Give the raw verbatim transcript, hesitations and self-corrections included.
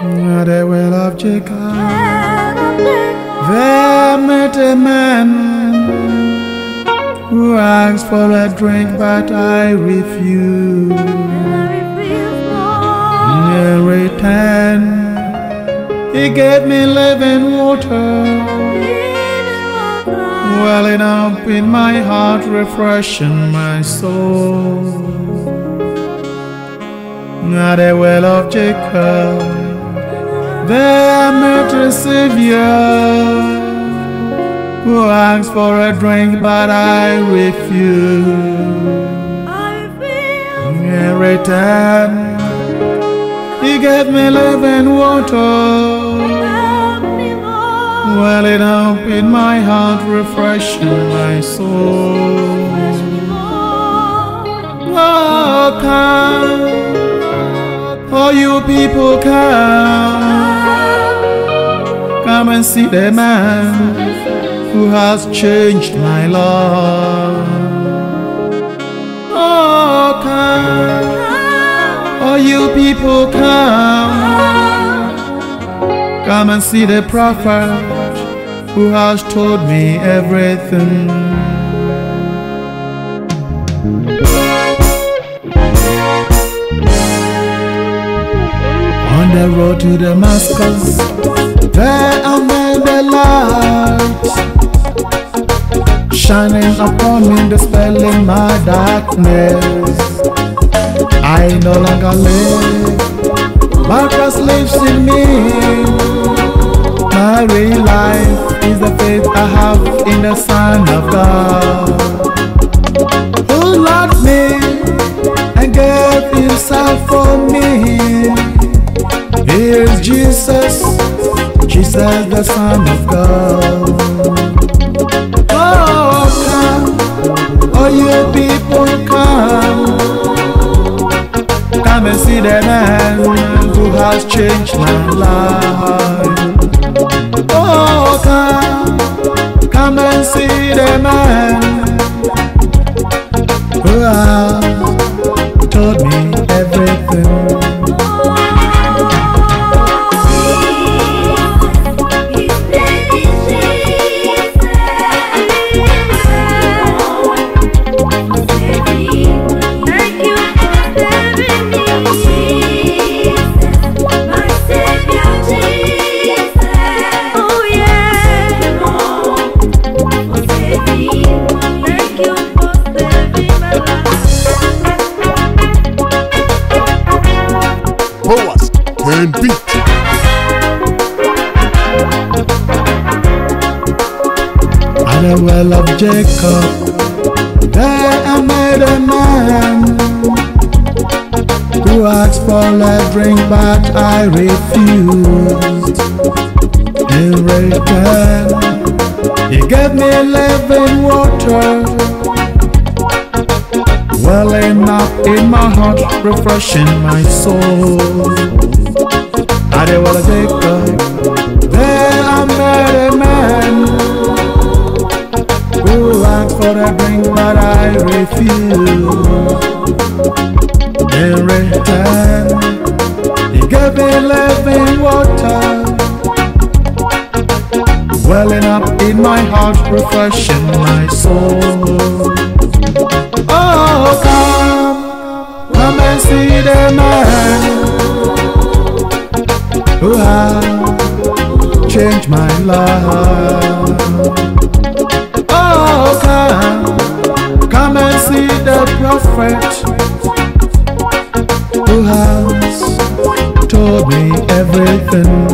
The well of Jacob, there met a man who asked for a drink, but I refused. In return, he gave me living water, welling up in my heart, refreshing my soul. At the well of Jacob, there met a Saviour who asked for a drink, but I refused. In return, he gave me living water, welling up in my heart, refreshing my soul. Oh, come, oh, you people, come, come and see the man who has changed my life. Oh, come, oh, you people, come, come and see the prophet who has told me everything. On the road to Damascus, there I met the light, shining upon me, dispelling my darkness. I no longer live, but Christ lives in me. My real life is the faith I have in the Son of God, who loved me and gave himself for me. He is Jesus, Jesus the Son of God. Oh, come, oh, you people, come, come and see the man who has changed my life. Oh, come, come and see the man who has told me everything. And beat. At the well of Jacob, there I met a man who asked for a drink, but I refused. In return, he gave me living water, welling up in my heart, refreshing my soul. At the well of Jacob, there I met a man who asked for a drink, but I refused. In return, he gave me living water, welling up in my heart, refreshing my soul. Oh, come, come and see the man who has changed my life. Oh, come, come and see the prophet who has told me everything.